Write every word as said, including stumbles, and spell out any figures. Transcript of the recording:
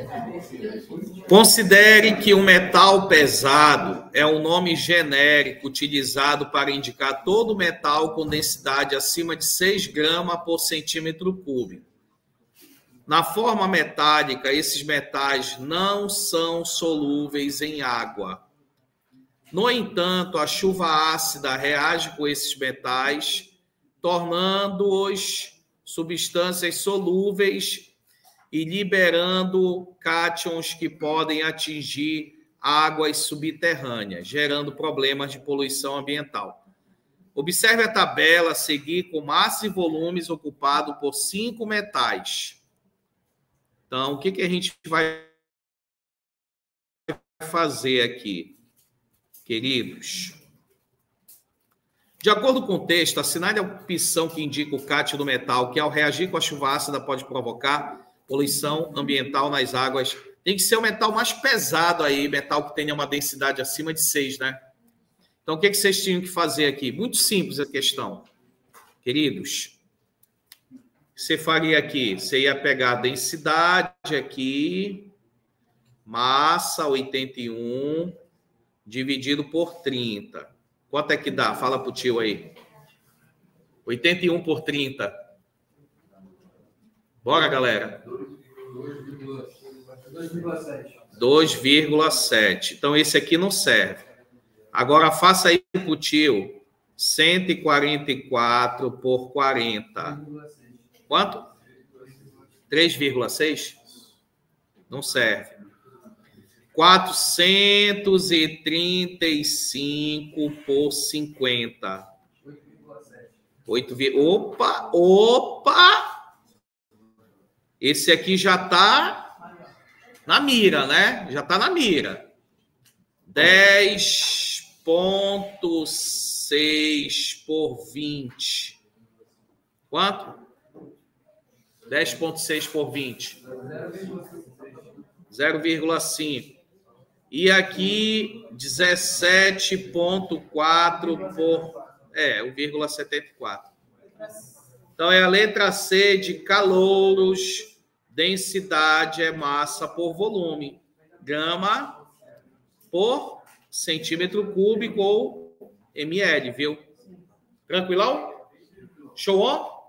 Considere que o metal pesado é um nome genérico utilizado para indicar todo metal com densidade acima de seis gramas por centímetro cúbico. Na forma metálica, esses metais não são solúveis em água. No entanto, a chuva ácida reage com esses metais, tornando-os substâncias solúveis e liberando cátions que podem atingir águas subterrâneas, gerando problemas de poluição ambiental. Observe a tabela a seguir com massa e volumes ocupado por cinco metais. Então, o que, que a gente vai fazer aqui, queridos? De acordo com o texto, assinale a opção que indica o cátion do metal, que ao reagir com a chuva ácida pode provocar poluição ambiental nas águas. Tem que ser o metal mais pesado aí, metal que tenha uma densidade acima de seis, né? Então, o que, que vocês tinham que fazer aqui? Muito simples a questão. Queridos, você faria aqui, você ia pegar a densidade aqui, massa, oitenta e um, dividido por trinta. Quanto é que dá? Fala pro tio aí. oitenta e um por trinta. Bora, galera. dois vírgula sete. Então, esse aqui não serve. Agora, faça aí pro tio. cento e quarenta e quatro por quarenta. Quanto? três vírgula seis? Não serve. quatrocentos e trinta e cinco por cinquenta. oito, opa, opa! Esse aqui já está na mira, né? Já está na mira. dez vírgula seis por vinte. Quanto? dez vírgula seis por vinte. zero vírgula cinco. E aqui, dezessete vírgula quatro por... É, um vírgula setenta e quatro. Então, é a letra C de calouros, densidade é massa por volume. Grama por centímetro cúbico ou ml, viu? Tranquilão? Show on?